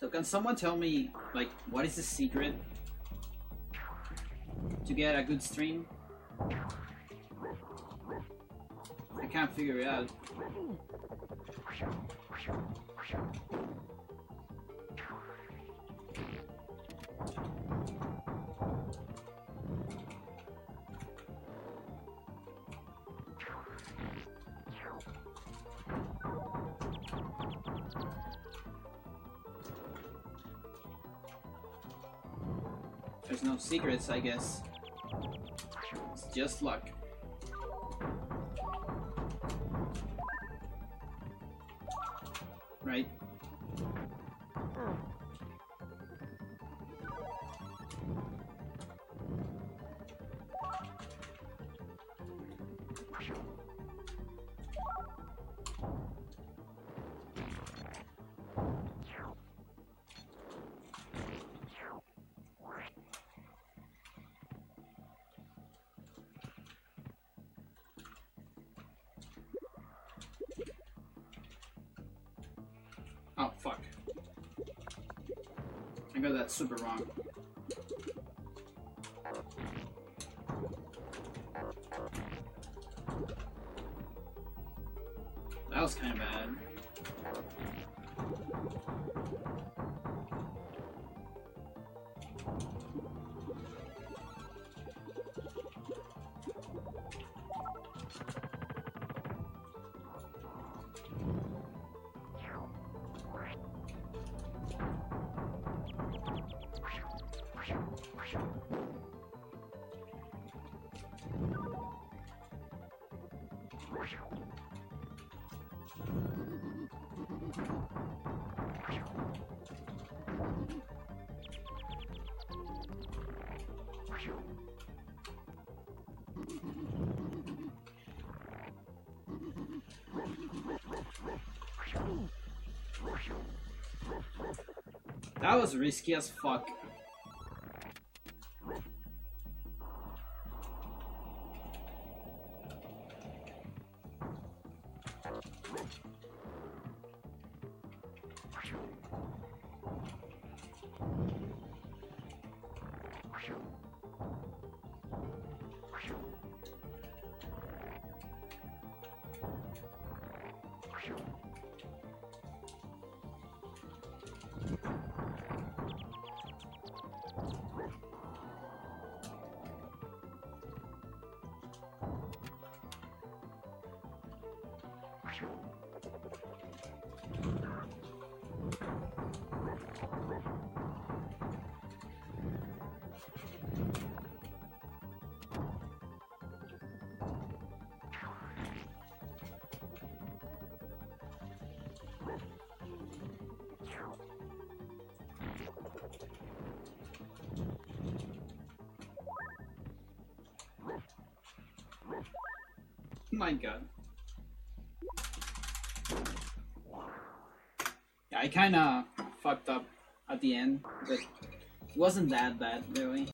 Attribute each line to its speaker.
Speaker 1: So can someone tell me, like, what is the secret to get a good stream? I can't figure it out. There's no secrets, I guess. It's just luck. Right? Oh, fuck. I got that super wrong. That was kind of bad. That was risky as fuck. My god. Yeah, I kinda fucked up at the end, but it wasn't that bad, really.